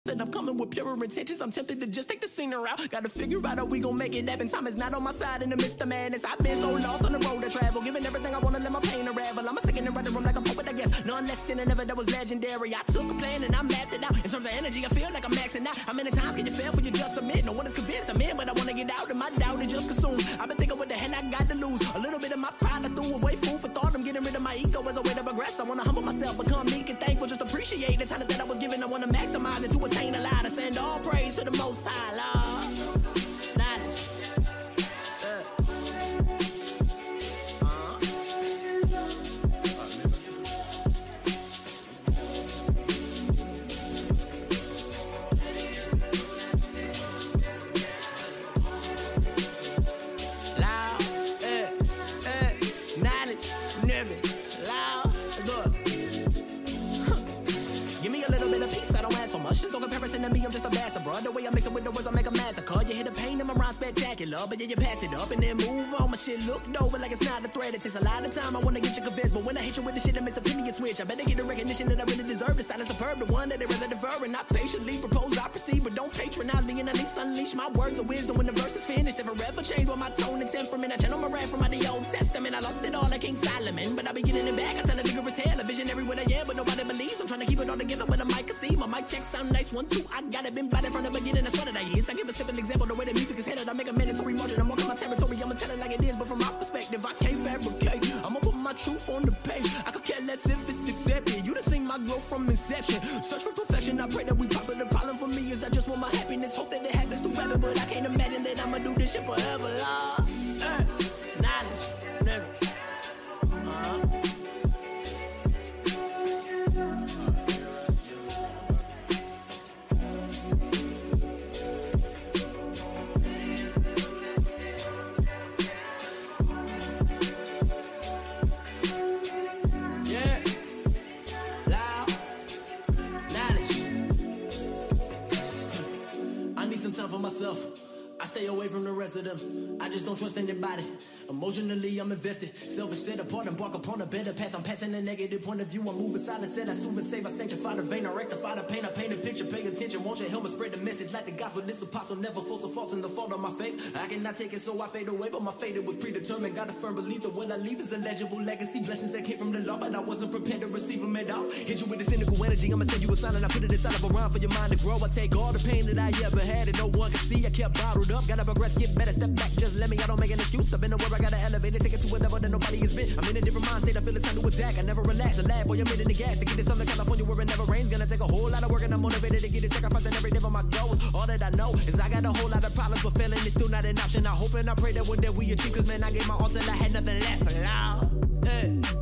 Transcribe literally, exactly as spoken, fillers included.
That I'm coming with purer intentions. I'm tempted to just take the scene around. Gotta figure out how we gon' make it happen. Time is not on my side in the midst of madness. I've been so lost on the road to travel, giving everything I wanna, let my pain unravel. I'm a second in the room like a poet, I guess. None less than ever that was legendary. I took a plan and I mapped it out. In terms of energy, I feel like I'm maxing out. How many times can you fail for you just submit? No one is convinced I'm in, but I wanna get out and my doubt is just consumed. I've been thinking what the hell I got to lose. A little bit of my pride I threw away, food for thought. I'm getting rid of my ego as a way to progress. I wanna humble myself, become meek and thankful. Just appreciate the talent that I was given. I wanna maximize it to attain a lot of sand. All praise to the Most High, Lord. Knowledge. Uh. Uh. Loud. Uh. Uh. Knowledge. Nigga. Loud. Look. Give me a little bit of peace, I don't ask for much. There's no comparison to me, I'm just a bastard, bro. The way I mix it with the words, I make a massacre. You hit the pain in my rhyme spectacular, but then you pass it up and then move on. My shit looked over like it's not a threat. It takes a lot of time, I wanna get you convinced, but when I hit you with the shit, that makes opinion switch. I better get the recognition that I really deserve. The style is superb, the one that they rather defer. And I patiently propose, I proceed, but don't patronize me and at least unleash my words of wisdom when the verse is finished. If I forever change with my tone and temperament, I channel my rap from out the Old Testament. I lost it all like King Solomon, but I be getting it back. I tell a vigorous tale, a visionary what I am, but nobody believes. I'm trying to keep it all together with a mic can see. My mic check sound nice, one, two. I got it, been by it from the beginning. That's what it is. I give a simple example, the way the music is headed. I make a mandatory margin. I'm walking my territory. I'ma tell it like it is, but from my perspective, I can't fabricate. I'ma put my truth on the page. I could care less if it's accepted. You done seen my growth from inception. Search for perfection. I pray that we pop it. The problem for me is I just want my happiness. Hope that it happens through rapid, but I can't imagine that I'ma do this shit forever, Lord. Uh, knowledge, nigga. Uh-huh. For myself, I stay away from the rest of them. I just don't trust anybody. Emotionally, I'm invested. Selfish, set apart, and bark upon a better path. I'm passing a negative point of view. I'm moving silent, said I soothe and save. I sanctify the vein, I rectify the pain. I paint a picture, pay attention. Won't you help me spread the message like the gospel? This apostle never falls or faults in the fault of my faith. I cannot take it, so I fade away, but my fate was predetermined. Got a firm belief that what I leave is a legible legacy. Blessings that came from the law, but I wasn't prepared to receive them at all. Hit you with the cynical energy, I'ma send you a sign and I put it inside of a rhyme for your mind to grow. I take all the pain that I ever had and no one can see. I kept bottled up, gotta progress, get better, step back, just let me, I don't make an excuse. I've been aware, I gotta elevate it, take it to a level that nobody has been. I'm in a different mind state, I feel it's time to attack. I never relax, a lab, boy, I'm in the gas to get to Southern California where it never rains. Gonna take a whole lot of work and I'm motivated to get it, sacrificing every day for my goals. All that I know is I got a whole lot of problems, but failing is still not an option. I hope and I pray that one day we achieve, cause man, I gave my all till I had nothing left. Lord. Hey.